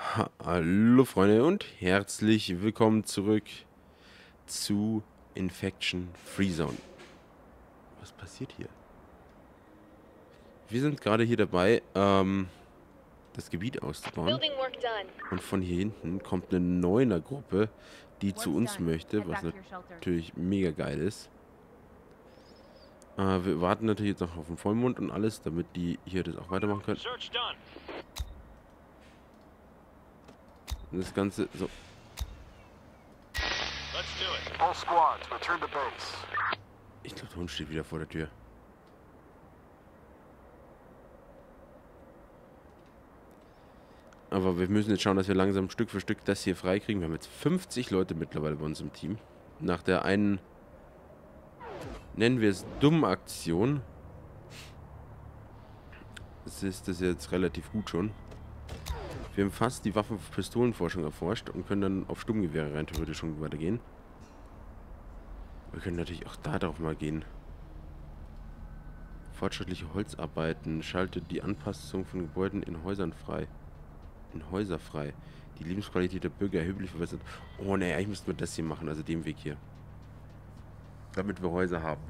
Hallo Freunde und herzlich willkommen zurück zu Infection Free Zone. Was passiert hier? Wir sind gerade hier dabei, das Gebiet auszubauen. Und von hier hinten kommt eine Neuner-Gruppe, die zu uns möchte, was natürlich mega geil ist. Wir warten natürlich jetzt noch auf den Vollmond und alles, damit die hier das auch weitermachen können. Und das Ganze so. Ich glaube, der Hund steht wieder vor der Tür. Aber wir müssen jetzt schauen, dass wir langsam Stück für Stück das hier freikriegen. Wir haben jetzt 50 Leute mittlerweile bei uns im Team. Nach der einen, nennen wir es dummen Aktion, ist das jetzt relativ gut schon. Wir haben fast die Waffen-Pistolenforschung erforscht und können dann auf Sturmgewehre rein theoretisch schon weitergehen. Wir können natürlich auch da drauf mal gehen. Fortschrittliche Holzarbeiten schaltet die Anpassung von Gebäuden in Häusern frei. In Häuser frei. Die Lebensqualität der Bürger erheblich verbessert. Oh ne, eigentlich müssten wir das hier machen, also den Weg hier. Damit wir Häuser haben.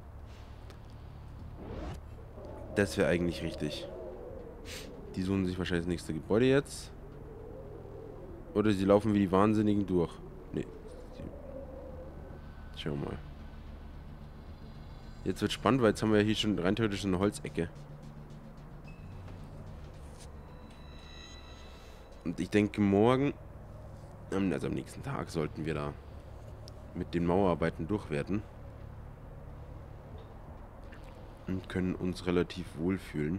Das wäre eigentlich richtig. Die suchen sich wahrscheinlich das nächste Gebäude jetzt. Oder sie laufen wie die Wahnsinnigen durch. Ne. Schau mal. Jetzt wird spannend, weil jetzt haben wir ja hier schon rein theoretisch eine Holzecke. Und ich denke morgen, also am nächsten Tag, sollten wir da mit den Mauerarbeiten durchwerden. Und können uns relativ wohlfühlen,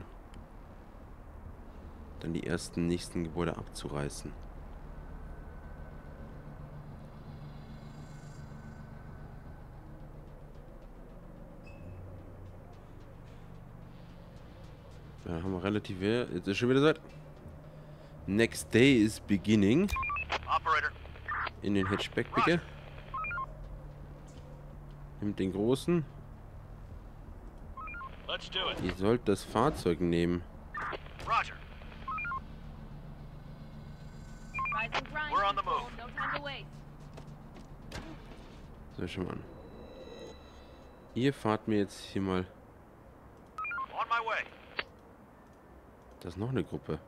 dann die ersten nächsten Gebäude abzureißen. Da haben wir relativ... Jetzt ist schon wieder soweit. Next day is beginning. Operator. In den Hatchback, bitte. Nimmt den großen. Let's do it. Ihr sollt das Fahrzeug nehmen. Roger. We're on the move. So, schon mal an. Ihr fahrt mir jetzt hier mal... On my way. Da ist noch eine Gruppe.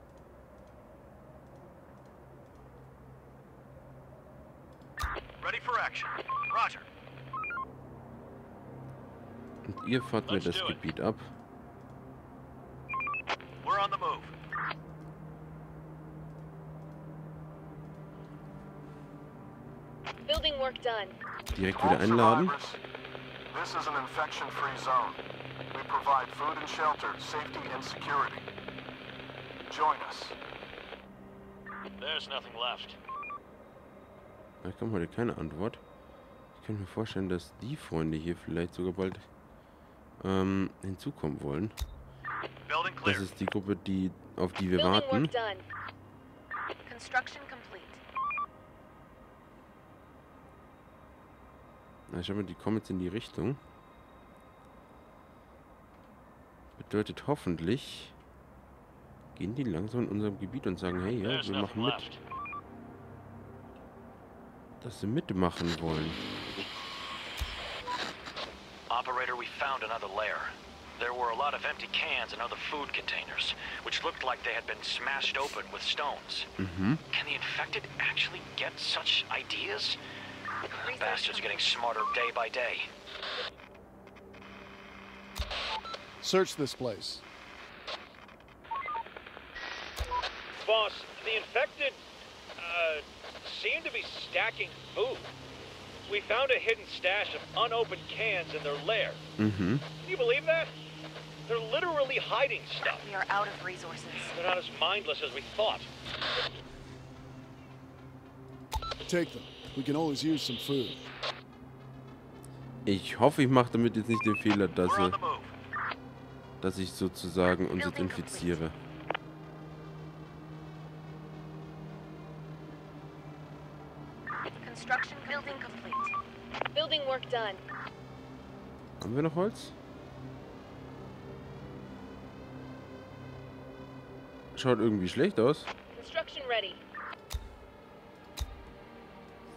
Ready for action. Roger. Und ihr fahrt mir das Gebiet ab. We're on the move. Building work done. Direkt wieder einladen. This is an infection-free zone. We provide food and shelter, safety and security. Join us. There's nothing left. Da kommt heute keine Antwort. Ich könnte mir vorstellen, dass die Freunde hier vielleicht sogar bald hinzukommen wollen. Building Das clear. ist die Gruppe, auf die wir Building warten. work done. Construction complete. Na, schau mal, die kommen jetzt in die Richtung. Bedeutet hoffentlich, gehen die langsam in unserem Gebiet und sagen, hey, ja, There's wir nothing machen mit. left. Dass sie mitmachen wollen. Operator, we found another lair. There were a lot of empty cans and other food containers, which looked like they had been smashed open with stones. Mhm. Can the infected actually get such ideas? The bastards are getting smarter day by day. Search this place. Boss, the infected, seem to be stacking food. We found a hidden stash of unopened cans in their lair. Mhm. Can you believe that? They're literally hiding stuff. We are out of resources. They're not as mindless as we thought. Take them. We can always use some food. Ich hoffe, ich mache damit jetzt nicht den Fehler, We're on the move. dass ich sozusagen uns jetzt infiziere. Construction building complete. Building work done. Haben wir noch Holz? Schaut irgendwie schlecht aus. Construction ready.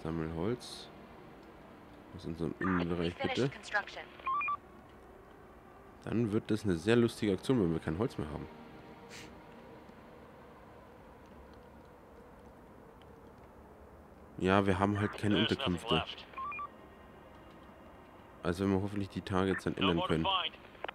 Sammelholz. Aus unserem Innenbereich bitte. Finished construction. Dann wird das eine sehr lustige Aktion, wenn wir kein Holz mehr haben. Ja, wir haben halt keine There's nothing Unterkünfte. left. Also wenn wir hoffentlich die Tage jetzt dann No ändern more to können. find.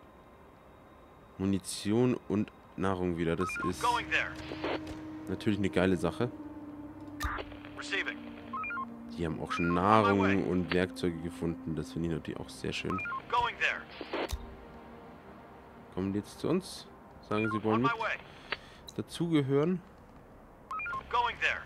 Munition und Nahrung wieder. Das ist Going there. natürlich eine geile Sache. Receiving. Die haben auch schon Nahrung und Werkzeuge gefunden. Das finde ich natürlich auch sehr schön. Going there. Kommen die jetzt zu uns? Sagen sie On wollen my mit way. dazugehören. Going there.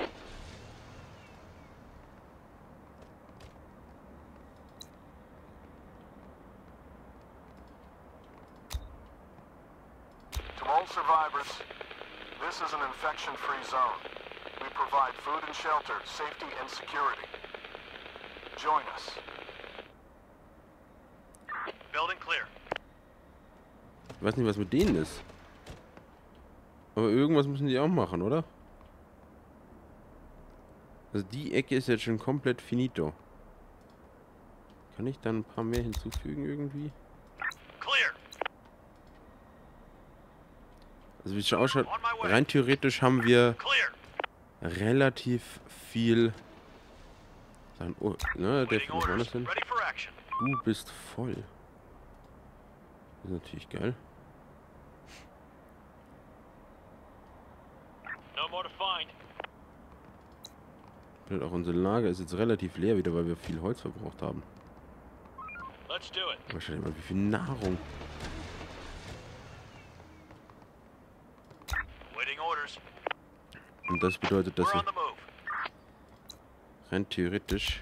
To all survivors, this is an infection-free zone. We provide food and shelter, safety and security. Join us. Building clear. Ich weiß nicht, was mit denen ist. Aber irgendwas müssen die auch machen, oder? Also die Ecke ist jetzt schon komplett finito. Kann ich dann ein paar mehr hinzufügen irgendwie? Clear. Also wie es schon ausschaut, rein theoretisch haben wir Clear. relativ viel... Oh, ne, der Waiting was war das orders. denn? Ready for action. Du bist voll. Das ist natürlich geil. No more to find. Und auch unser Lager ist jetzt relativ leer wieder, weil wir viel Holz verbraucht haben. Let's do it. Aber schau dir mal, wie viel Nahrung. Waiting orders. Und das bedeutet, dass We're wir on the move. rein theoretisch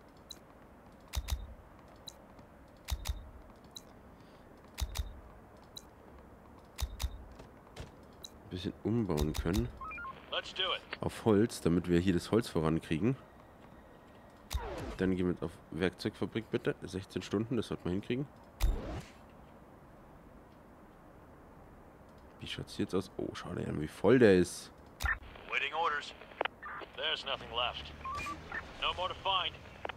ein bisschen umbauen können Let's do it. auf Holz, damit wir hier das Holz vorankriegen. Dann gehen wir jetzt auf Werkzeugfabrik bitte. 16 Stunden, das sollten wir hinkriegen. Wie schaut's jetzt aus? Oh, schau dir an, wie voll der ist. Waiting orders. There's nothing left. No more to find.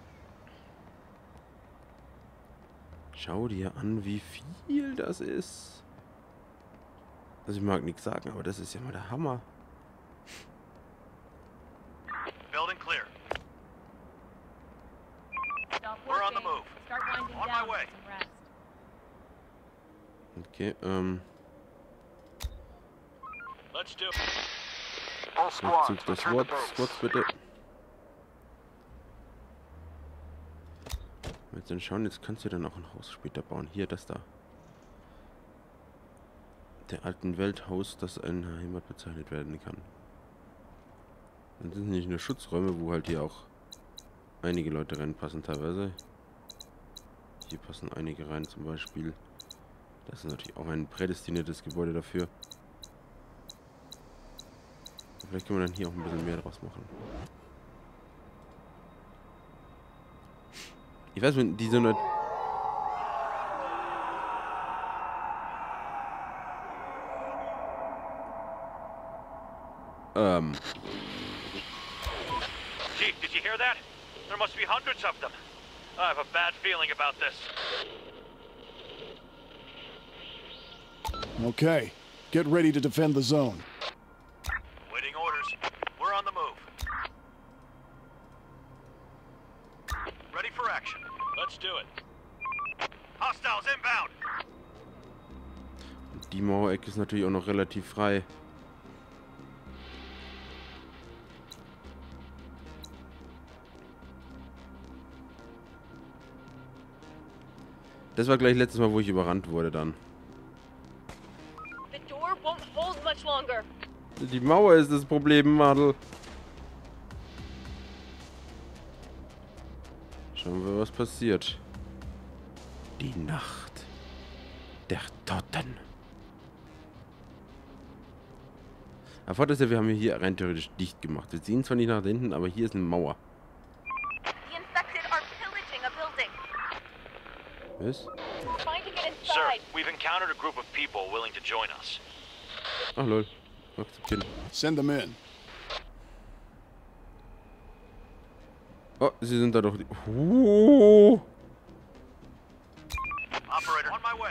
Schau dir an, wie viel das ist. Also ich mag nichts sagen, aber das ist ja mal der Hammer. Building clear. Stop We're on the working. move. Start winding On my down way. for some rest. Okay, Let's do it. All squads, Rückzug des return to Squads base. bitte. Jetzt dann schauen, jetzt kannst du dann auch ein Haus später bauen. Hier, das da. Der alten Welthaus, das eine Heimat bezeichnet werden kann. Das sind nicht nur Schutzräume, wo halt hier auch einige Leute reinpassen teilweise. Hier passen einige rein zum Beispiel. Das ist natürlich auch ein prädestiniertes Gebäude dafür. Vielleicht können wir dann hier auch ein bisschen mehr draus machen. Ich weiß, wenn die so eine... Chief, did you hear that? There must be hundreds of them. I have a bad feeling about this. Okay, get ready to defend the zone. Waiting orders. We're on the move. Ready for action. Let's do it. Hostiles inbound. Die Mauerecke ist natürlich auch noch relativ frei. Das war gleich letztes Mal, wo ich überrannt wurde dann. The door won't hold much longer. Die Mauer ist das Problem, Madel. Schauen wir, was passiert. Die Nacht der Toten. Der Vorteil ist ja, wir haben hier rein theoretisch dicht gemacht. Wir sehen zwar nicht nach hinten, aber hier ist eine Mauer. The infected are pillaging a building. Was? We're trying to get Sir, inside. we've encountered a group of people willing to join us. Ach lol. Akzeptieren. Send them in. Oh, sie sind da doch... Oh. Operator, on my way.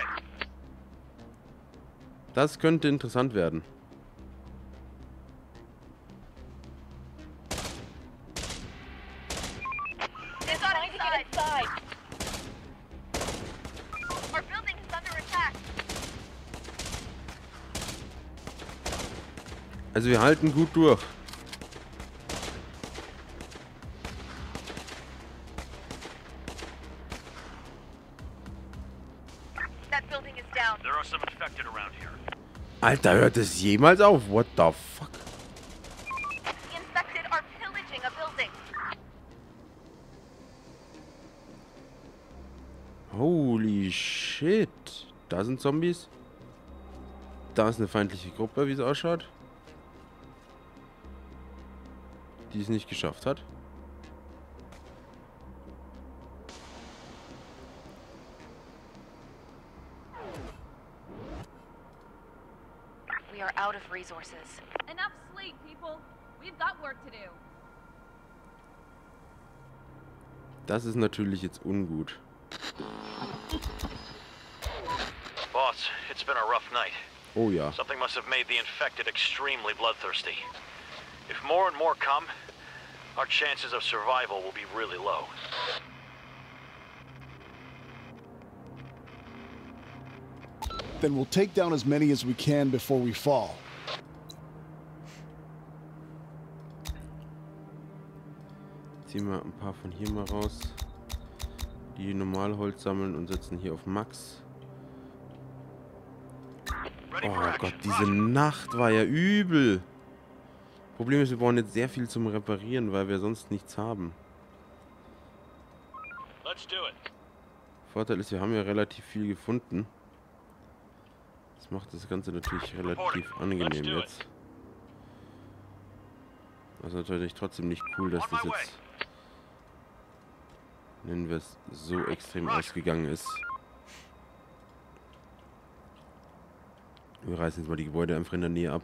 Das könnte interessant werden. It's on inside. Our building is under attack. Also wir halten gut durch. That building is down. There are some infected around here. Alter, hört es jemals auf? What the fuck? The infected are pillaging a building. Holy shit. Da sind Zombies. Da ist eine feindliche Gruppe, wie es ausschaut. Die es nicht geschafft hat. We are out of resources. Enough sleep, people. We've got work to do. Das ist natürlich jetzt ungut. Boss, it's been a rough night. Oh ja. Something must have made the infected extremely bloodthirsty. If more and more come, our chances of survival will be really low. Then we'll take down as many as we can before we fall. Ziehen wir ein paar von hier mal raus. Die Normalholz sammeln und setzen hier auf Max. Ready Oh for action. Gott, diese Nacht war ja übel. Problem ist, wir brauchen jetzt sehr viel zum Reparieren, weil wir sonst nichts haben. Let's do it. Vorteil ist, wir haben ja relativ viel gefunden. Das macht das Ganze natürlich relativ angenehm jetzt. Das ist natürlich trotzdem nicht cool, dass das jetzt, nennen wir es, so extrem ausgegangen ist. Wir reißen jetzt mal die Gebäude einfach in der Nähe ab.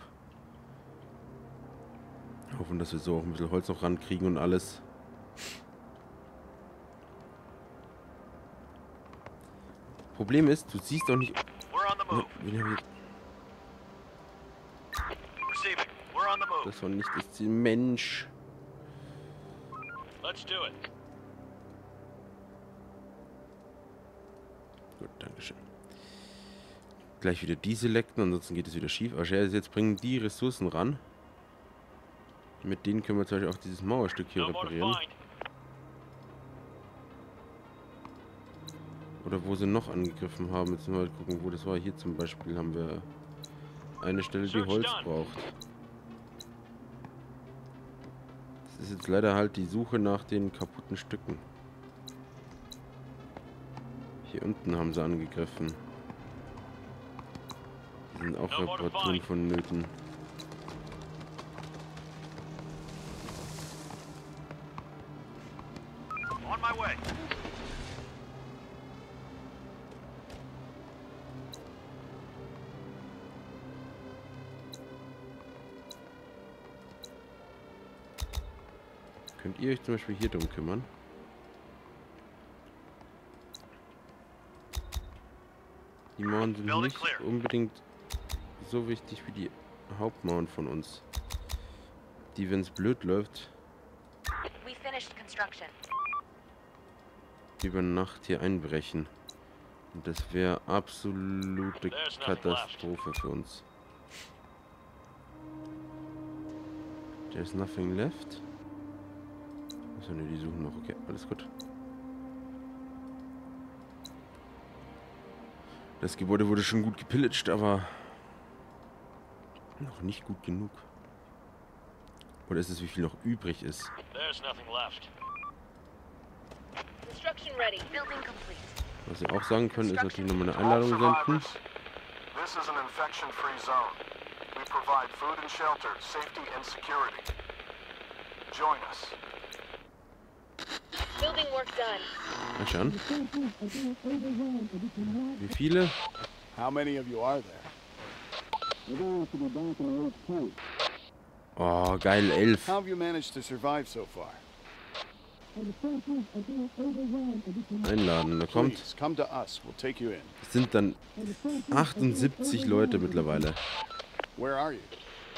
Hoffen, dass wir so auch ein bisschen Holz noch rankriegen und alles. Problem ist, du siehst doch nicht... We're on the move. Wen hab ich- Receiving. We're on the move. Das war nicht das Ziel. Mensch. Let's do it. Gut, dankeschön. Gleich wieder die selecten, ansonsten geht es wieder schief. Aber jetzt bringen die Ressourcen ran. Mit denen können wir zum Beispiel auch dieses Mauerstück hier No more to reparieren. find. Oder wo sie noch angegriffen haben. Jetzt mal gucken, wo das war. Hier zum Beispiel haben wir eine Stelle, die Holz braucht. Das ist jetzt leider halt die Suche nach den kaputten Stücken. Hier unten haben sie angegriffen. Die sind auch Reparaturen vonnöten. On my way. Könnt ihr euch zum Beispiel hier drum kümmern? Die Mauern sind nicht unbedingt so wichtig wie die Hauptmauern von uns. Die, wenn es blöd läuft, We finished construction. über Nacht hier einbrechen. Und das wäre absolute Katastrophe für uns. There's nothing left. Achso, ne, die suchen noch. Okay, alles gut. Das Gebäude wurde schon gut gepillaget, aber noch nicht gut genug. Oder ist es, wie viel noch übrig ist? There's nothing left. Construction ready. Building complete. Was wir auch sagen können, ist natürlich nochmal eine To all Einladung senden. survivors, this is an infection-free zone. We provide food and shelter, safety and security. Join us. Building work done. Mal schauen. Wie viele? How many of you are there? Oh, geil, 11. How have you managed to survive so far? Einladen, da kommt. Please, come to us. We'll take you in. Es sind dann 78 Leute mittlerweile. Where are you?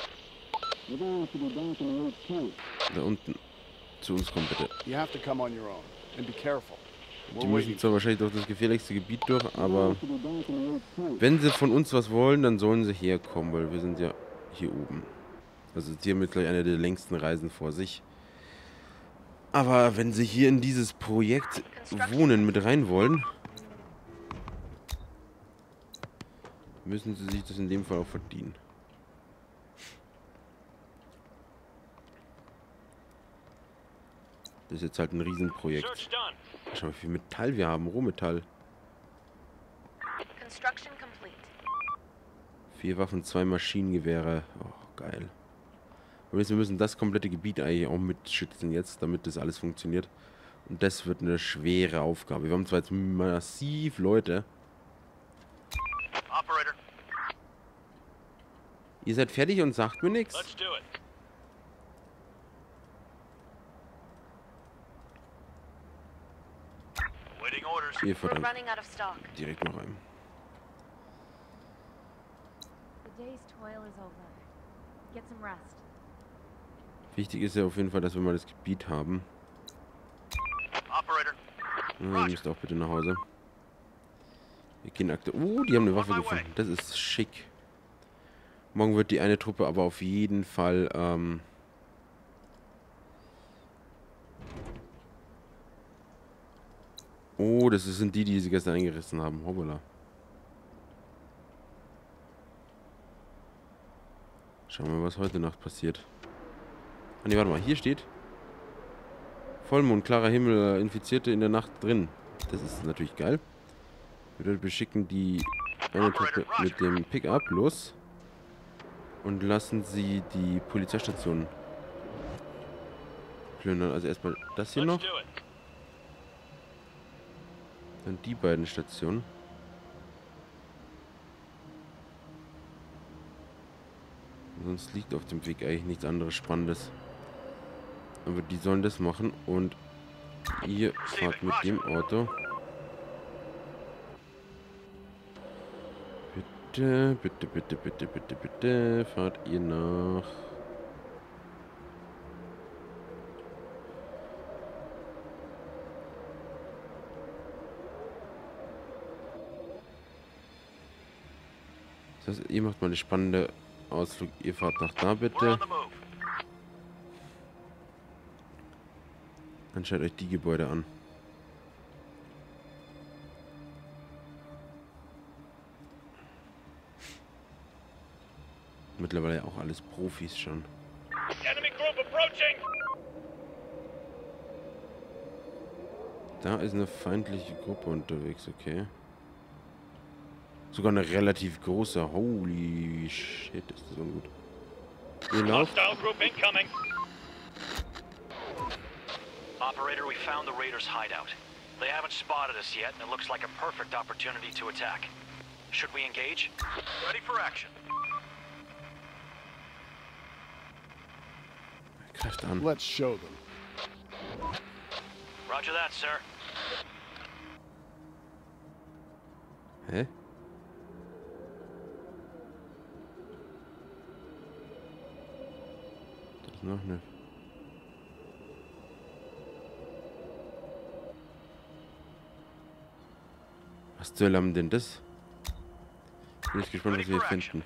Da unten. Zu uns kommen bitte. You have to come on your own. And be careful. Die We're müssen waiting. zwar wahrscheinlich durch das gefährlichste Gebiet durch, aber wenn sie von uns was wollen, dann sollen sie herkommen, weil wir sind ja hier oben. Also die haben jetzt gleich eine der längsten Reisen vor sich. Aber wenn sie hier in dieses Projekt Wohnen mit rein wollen, müssen sie sich das in dem Fall auch verdienen. Das ist jetzt halt ein Riesenprojekt. Search done. Schau mal, wie viel Metall wir haben. Rohmetall. Construction complete. 4 Waffen, 2 Maschinengewehre. Oh, geil. Und jetzt, wir müssen das komplette Gebiet eigentlich auch mitschützen jetzt, damit das alles funktioniert. Und das wird eine schwere Aufgabe. Wir haben zwar jetzt massiv Leute. Operator, Ihr seid fertig und sagt mir nichts. let's do it. Waiting orders. Ihr We're verdammt. running out of stock. Direkt noch rein. The day's toil is over. Get some rest. Wichtig ist ja auf jeden Fall, dass wir mal das Gebiet haben. Operator, Ihr müsst auch bitte nach Hause. Wir gehen aktuell. Die haben eine Waffe gefunden. Das ist schick. Morgen wird die eine Truppe aber auf jeden Fall, Oh, das sind die sie gestern eingerissen haben. Hoppala. Schauen wir mal, was heute Nacht passiert. Ah ne, warte mal. Hier steht Vollmond, klarer Himmel, Infizierte in der Nacht drin. Das ist natürlich geil. Wir schicken die eine Truppe mit dem Pickup los und lassen sie die Polizeistation plündern. Also erstmal das hier let's noch, do it. dann die beiden Stationen. Sonst liegt auf dem Weg eigentlich nichts anderes Spannendes. Aber die sollen das machen und ihr fahrt mit dem Auto. Bitte, bitte, bitte, bitte, bitte, bitte, fahrt ihr nach... Das heißt, ihr macht mal eine spannende Ausflug. Ihr fahrt nach da We're bitte. on the move. Dann schaut euch die Gebäude an. Mittlerweile auch alles Profis schon. Enemy group approaching! Da ist eine feindliche Gruppe unterwegs, okay. Sogar eine relativ große. Holy shit, ist das ungut. Ihr lauft. Hostile group incoming! Operator, we found the raiders' hideout. They haven't spotted us yet, and it looks like a perfect opportunity to attack. Should we engage? Ready for action. Greift an. Let's show them. Roger that, sir. Hä? Das ist noch eine. Was zur Hölle haben denn das? Bin ich gespannt, was wir hier finden.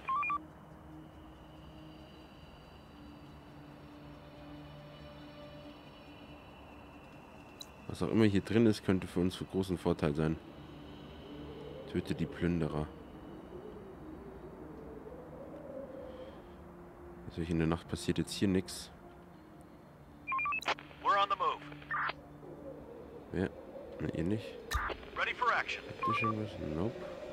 Was auch immer hier drin ist, könnte für uns für großen Vorteil sein. Töte die Plünderer. Also in der Nacht passiert jetzt hier nichts. We're on the move. Ja, na ihr nicht. Ready for action. Habt ihr schon was? Nope.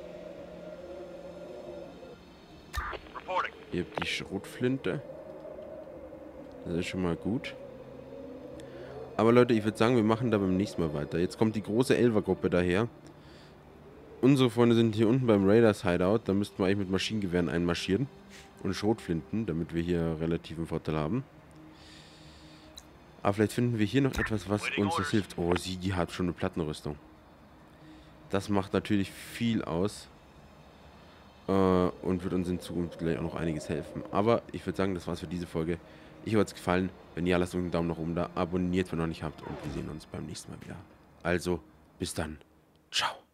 Reporting. Ihr habt die Schrotflinte. Das ist schon mal gut. Aber Leute, ich würde sagen, wir machen da beim nächsten Mal weiter. Jetzt kommt die große Elfergruppe daher. Unsere Freunde sind hier unten beim Raiders Hideout. Da müssten wir eigentlich mit Maschinengewehren einmarschieren. Und Schrotflinten, damit wir hier relativen Vorteil haben. Aber vielleicht finden wir hier noch etwas, was uns das hilft. Oh, die hat schon eine Plattenrüstung. Das macht natürlich viel aus. Und wird uns in Zukunft gleich auch noch einiges helfen. Aber ich würde sagen, das war's für diese Folge. Ich hoffe, es gefallen. Wenn ja, lasst einen Daumen nach oben da. Abonniert, wenn ihr noch nicht habt. Und wir sehen uns beim nächsten Mal wieder. Also, bis dann. Ciao.